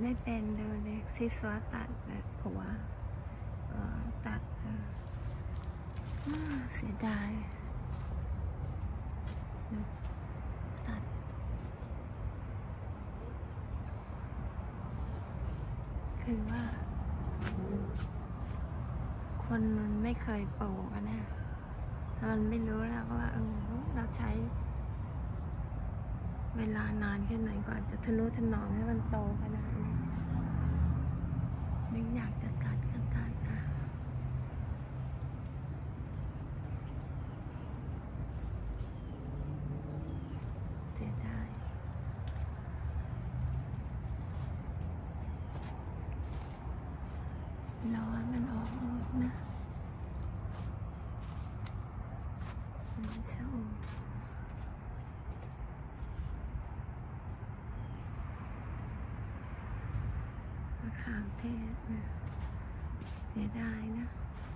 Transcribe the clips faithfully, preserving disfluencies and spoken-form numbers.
ไม่เป็นเลยซีซัวตัดแบบผัวตัดเสียดายตัดคือว่าคนมันไม่เคยปลูกนะมันไม่รู้แล้วว่าเออเราใช้เวลานานแค่ไหนกว่าจะทะนุถนอมให้มันโตขนาดนี้ไม่อยากจะตัดก็ตัดนะเสียดายรอมันออกลูกนะมันชอบมะขามเทศนะเสียดายนะ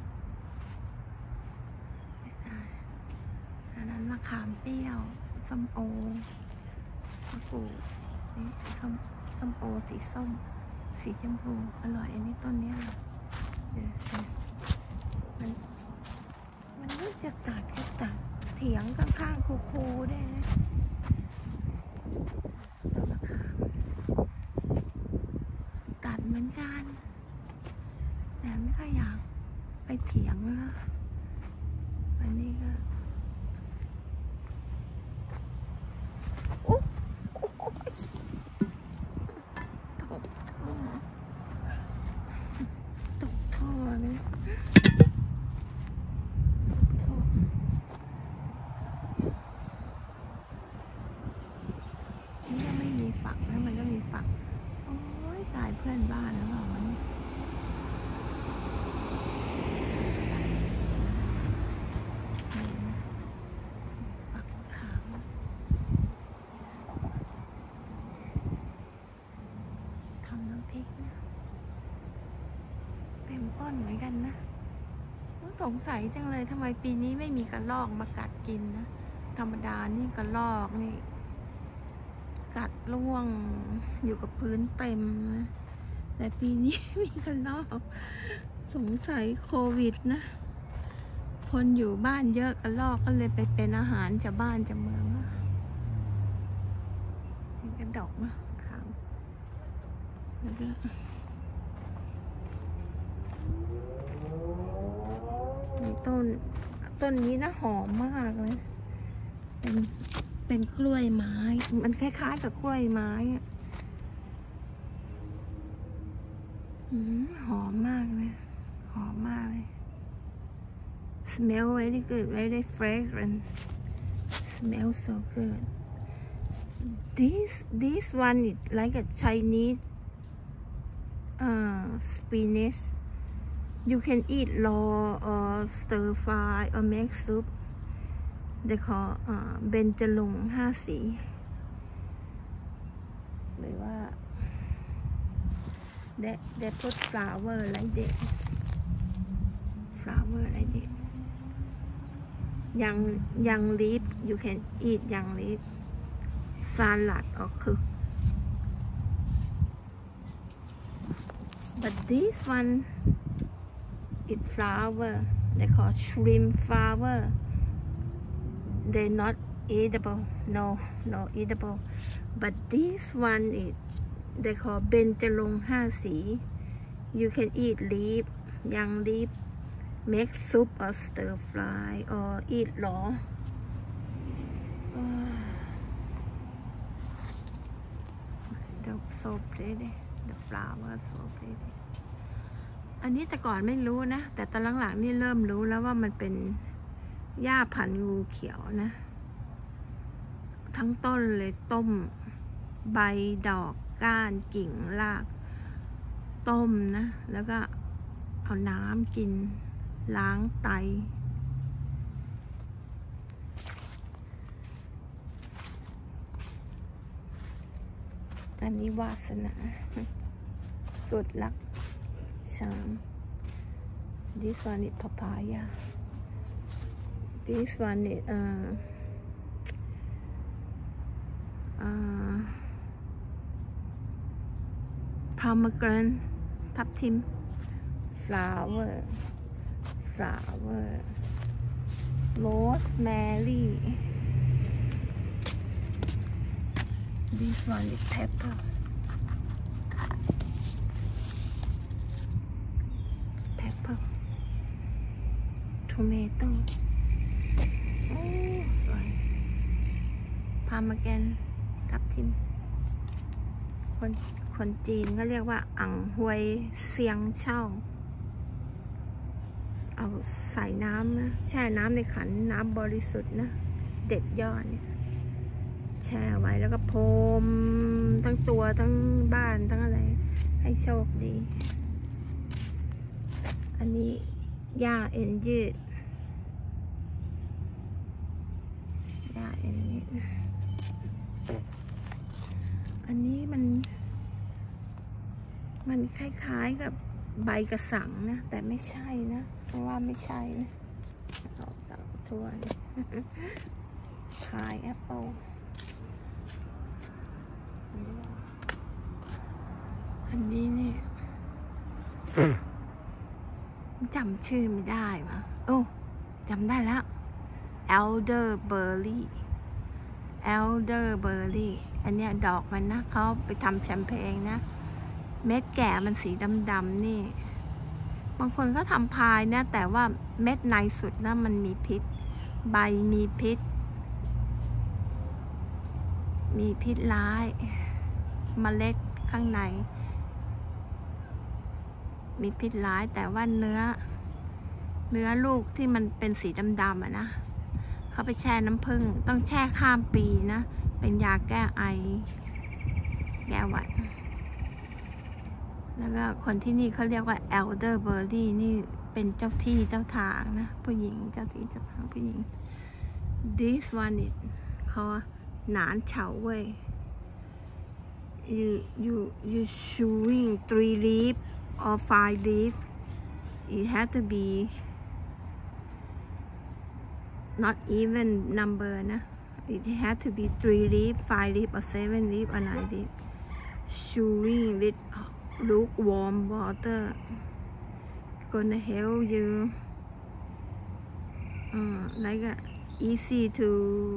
เสียดายอันนั้นมะขามเปรี้ยวส้มโอมะกรูดนี่ส้มส้มโอสีส้มสีชมพูอร่อยอันนี้ต้นนี้เลยมันมันไม่จะตัดก็ตัดเถียงข้างๆคูๆได้นะต้นมะขามตัดเหมือนกันแต่ไม่ค่อยอยากไปเถียงนะวันนี้ก็อุ๊บตกท่อตกท่อเลยนี่ก็ไม่มีฝักแล้วมันก็มีฝักโอ้ยตายเพื่อนบ้านแล้วเหรอมันฝักขาวทำน้ำพริกนะเต็มต้นเหมือนกันนะสงสัยจังเลยทำไมปีนี้ไม่มีกระรอกมากัดกินนะธรรมดานี่กระรอกนี่กัดร่วงอยู่กับพื้นเต็มนะแต่ปีนี้มีกระรอกสงสัยโควิดนะคนอยู่บ้านเยอะกระรอกก็เลยไปเป็นอาหารชาวบ้านชาวเมืองมีกระดกนะครับแล้วก็มีต้นต้นนี้นะหอมมากเลยเป็นเป็นกล้วยไม้มันคล้ายๆกับกล้วยไม้อะหอมมากเลยหอมมากเลย smell very good very fragrant smell so good this this one is like a Chinese uh, spinach you can eat raw or stir fry or make soup they call เบญจรงค์ห้าสีหรือว่า they they put flower like that flower like that young young leaf you can eat young leaf salad or cook but this one is flower they call shrimp flower they not eatable no no eatable but this one is they call เบญจรงค์ห้าสี you can eat leaf young leaf make soup or stir fry or eat raw the so pretty the flower so pretty อันนี้แต่ก่อนไม่รู้นะแต่ตอนหลังๆนี่เริ่มรู้แล้วว่ามันเป็นหญ้าพันธุ์งูเขียวนะทั้งต้นเลยต้มใบดอกก้านกิ่งรากต้มนะแล้วก็เอาน้ำกินล้างไตอันนี้วาสนากุดลักชาม this one is papaya this one is uh, uh, pomegranate ทับทิม flower flower rosemary this one is pepper pepper tomato oh sorry pomegranate ทับทิมคนคนจีนก็เรียกว่าอ่างหวยเซียงเช่าเอาใส่น้ำนะแช่น้ำในขันน้ำบริสุทธิ์นะเด็ดยอดเนี่ยแช่ไว้แล้วก็พรมทั้งตัวทั้งบ้านทั้งอะไรให้โชคดีอันนี้หญ้าเอ็นยืดหญ้าเอ็นยืดอันนี้มันมันคล้ายๆกับใบกระสังนะแต่ไม่ใช่นะเพราะว่าไม่ใช่นะดอกดอกทั่วเลยพายแอปเปิลอันนี้เนี่ยจำชื่อไม่ได้ปะโอ้จำได้แล้ว elderberry elderberry อันเนี้ยดอกมันนะเขาไปทำแชมเปญนะเม็ดแก่มันสีดำๆนี่บางคนก็ทำพายนะแต่ว่าเม็ดในสุดนะมันมีพิษใบมีพิษมีพิษร้ายเมล็ดข้างในมีพิษร้ายแต่ว่าเนื้อเนื้อลูกที่มันเป็นสีดำๆอะนะเขาไปแช่น้ำผึ้งต้องแช่ข้ามปีนะเป็นยาแก้ไอแก้หวัดแล้วก็คนที่นี่เขาเรียกว่า elderberry นี่เป็นเจ้าที่เจ้าทางนะผู้หญิงเจ้าที่เจ้าทางผู้หญิง this one is เขาหนานเฉาเว้ย you you you chewing three leaf or five leaf it has to be not even number นะ it has to be three leaf five leaf or seven leaf or nine leaf chewing with lukewarm water gonna help you uh, like uh, easy to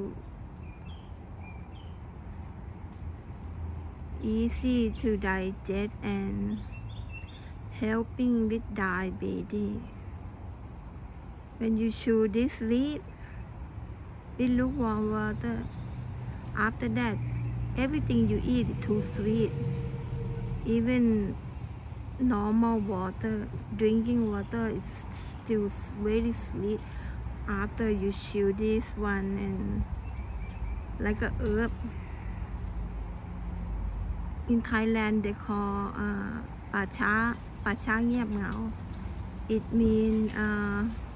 easy to digest and helping with diabetes when you chew this leaf with lukewarm water after that everything you eat is too sweet even normal water drinking water is still very sweet after you chew this one and like a herb in Thailand they call uh, ป่าช้าป่าช้าเงียบเหงา it mean uh,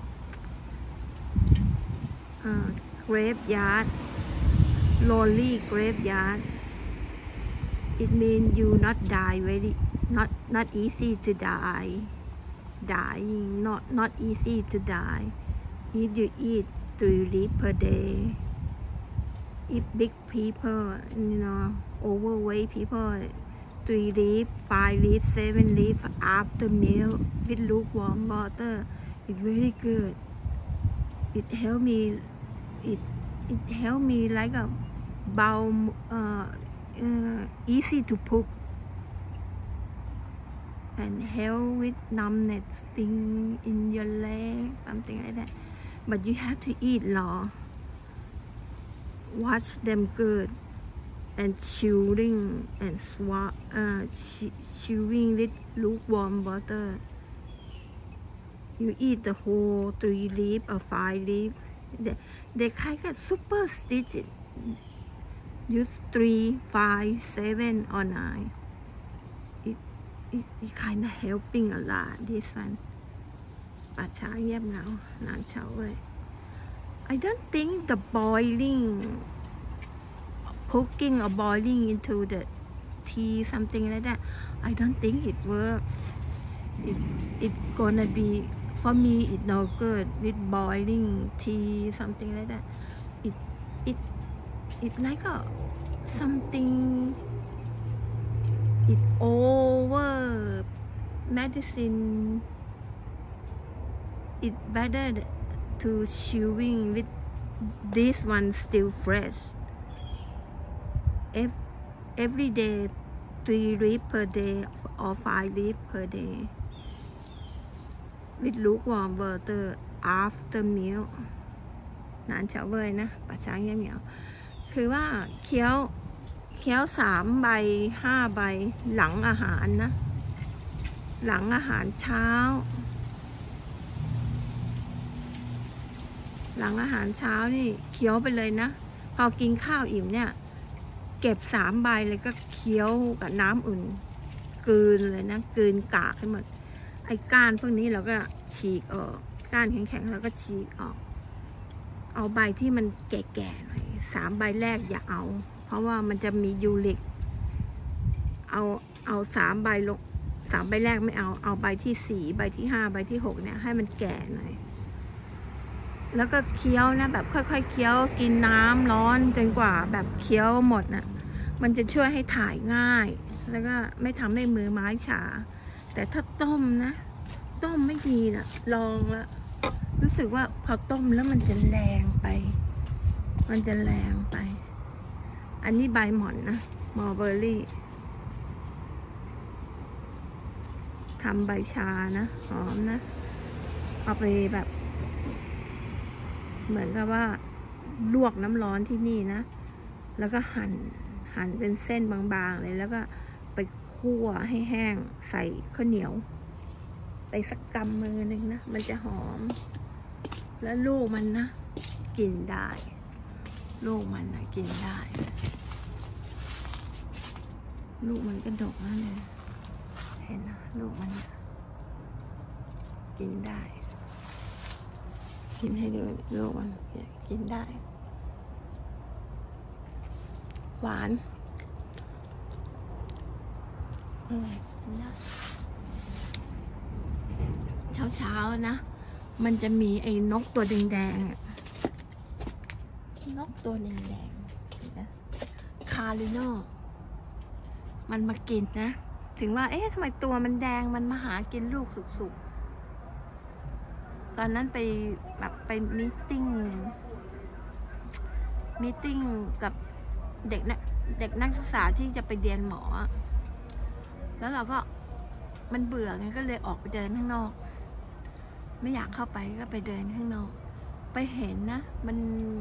uh, graveyard lonely graveyard it means you not die very not not easy to die dying not not easy to die if you eat three leaf per day if big people you know overweight people three leaf five leaf seven leaf after meal with lukewarm water it's very good it help me it it help me like a bowel uh, uh, easy to poop and help with numbness thing in your leg something like that but you have to eat raw wash them good and chewing and swap uh, chewing with lukewarm water you eat the whole three leaf or five leaf they, they kind of superstitious use three five seven or nine it it, it kind of helping a lot this one ป่าช้าเงียบเหงาหนานเฉาเว้ย I don't think the boiling cooking or boiling into the tea something like that I don't think it work it it gonna be for me it no good with boiling tea something like that it it it like a something it over medicine it better to chewing with this one still fresh if every day three leaf per day or five leaf per day with lukewarm water after meal นานเฉาเว่ยนะป่าช้างเหนียวๆคือว่าเคี้ยวเคี้ยวสามใบห้าใบหลังอาหารนะหลังอาหารเช้าหลังอาหารเช้านี่เคี้ยวไปเลยนะพอกินข้าวอิ่มเนี่ยเก็บสามใบเลยก็เคี้ยวกับน้ำอุ่นกลืนเลยนะกลืนกากให้หมดไอ้ก้านพวกนี้เราก็ฉีกออกก้านแข็งๆเราก็ฉีกออกเอาใบที่มันแก่ๆหน่อยสามใบแรกอย่าเอาเพราะว่ามันจะมียูริกเอาเอาสามใบลงสามใบแรกไม่เอาเอาใบที่สี่ใบที่ห้าใบที่หกเนี่ยให้มันแก่หน่อยแล้วก็เคี้ยวนะแบบค่อยๆเคี้ยวกินน้ำร้อนจนกว่าแบบเคี้ยวหมดนะมันจะช่วยให้ถ่ายง่ายแล้วก็ไม่ทำให้มือไม้ชาแต่ถ้าต้มนะต้มไม่ดีนะลองแล้วรู้สึกว่าพอต้มแล้วมันจะแรงไปมันจะแรงไปอันนี้ใบหม่อนนะมอลเบอร์รี่ทำใบชานะหอมนะเอาไปแบบเหมือนกับว่าลวกน้ำร้อนที่นี่นะแล้วก็หั่นหั่นเป็นเส้นบางๆเลยแล้วก็ไปคั่วให้แห้งใส่ข้าวเหนียวไปสักกำมือหนึ่งนะมันจะหอมแล้วลูกมันนะกินได้ลูกมันนะกินได้ลูกมันก็ดกนั่นเลยเห็นนะลูกมันนะกินได้กินให้ดูลูกมันกินได้หวานอร่อยกินได้เช้าๆนะมันจะมีไอ้นกตัวแดงๆนกตัวแดงๆนะคาริโนมันมากินนะถึงว่าเอ๊ะทำไมตัวมันแดงมันมาหากินลูกสุกๆตอนนั้นไปแบบไปมีตติ้งมีตติ้งกับเด็กนะเด็กนักศึกษาที่จะไปเรียนหมอแล้วเราก็มันเบื่อไงก็เลยออกไปเดินข้างนอกไม่อยากเข้าไปก็ไปเดินข้างนอกไปเห็นนะมัน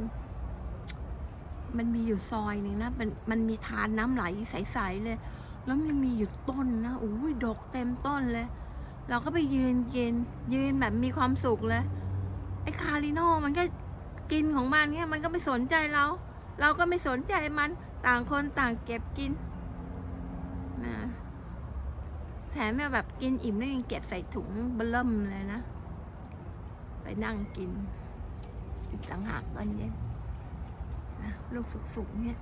มันมีอยู่ซอยนึงนะมันมันมีทานน้ำไหลใสๆเลยแล้วมันมีอยู่ต้นนะอุ้ยดกเต็มต้นเลยเราก็ไปยืนกินยืนแบบมีความสุขเลยไอ้คาริโนมันก็กินของมันเนี่ยมันก็ไม่สนใจเราเราก็ไม่สนใจมันต่างคนต่างเก็บกินนะแถมแบบกินอิ่มแล้วยังเก็บใส่ถุงเบลล่มเลยนะไปนั่งกินอีกต่างหากตอนเย็นนะลูกสุกๆเนี่ย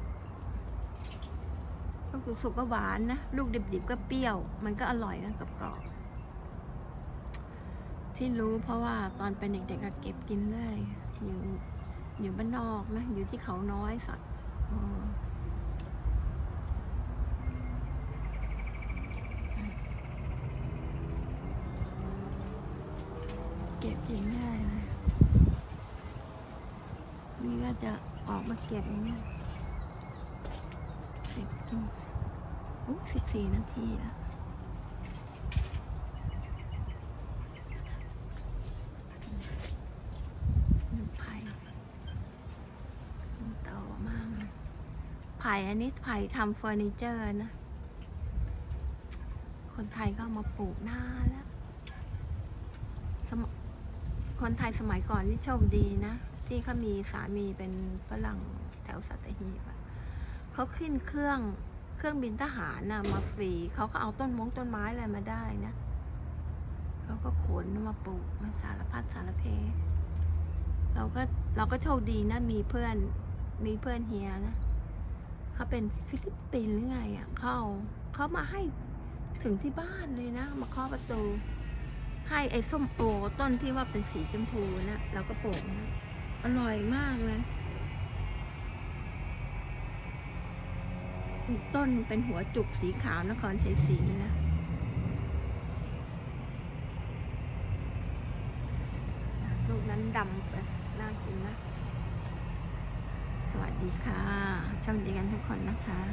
ลูกสุกๆก็หวานนะลูกดิบๆก็เปรี้ยวมันก็อร่อยนะกับกรอบที่รู้เพราะว่าตอนเป็นเด็กๆก็เก็บกินเลยอยู่อยู่บ้านนอกนะอยู่ที่เขาน้อยสัตว์เก็บกินได้เลยนี่ก็จะออกมาเก็บอย่างเงี้ยเก็บกินโอ้สิบสี่นาทีแล้วไผ่อันนี้ไผ่ทำเฟอร์นิเจอร์นะคนไทยก็มาปลูกนานแล้วคนไทยสมัยก่อนนี่โชคดีนะที่เขามีสามีเป็นฝรั่งแถวสัตหีบเขาขึ้นเครื่องเครื่องบินทหารนะมาฟรีเขาก็เอาต้นมงต้นไม้อะไรมาได้นะเขาก็ขนมาปลูกมาสารพัดสารเพเราก็เราก็โชคดีนะมีเพื่อนมีเพื่อนเฮียนะเขาเป็นฟิลิปปินส์หรือไงอ่ะเขาเขามาให้ถึงที่บ้านเลยนะมาเคาะประตูให้ไอ้ส้มโอต้นที่ว่าเป็นสีชมพูนะเราก็ปลูกนะอร่อยมากเลยอีกต้นเป็นหัวจุกสีขาวนครชัยศรีนะลูกนั้นดำไปน่ากินนะสวัสดีค่ะช่องดีกันทุกคนนะคะ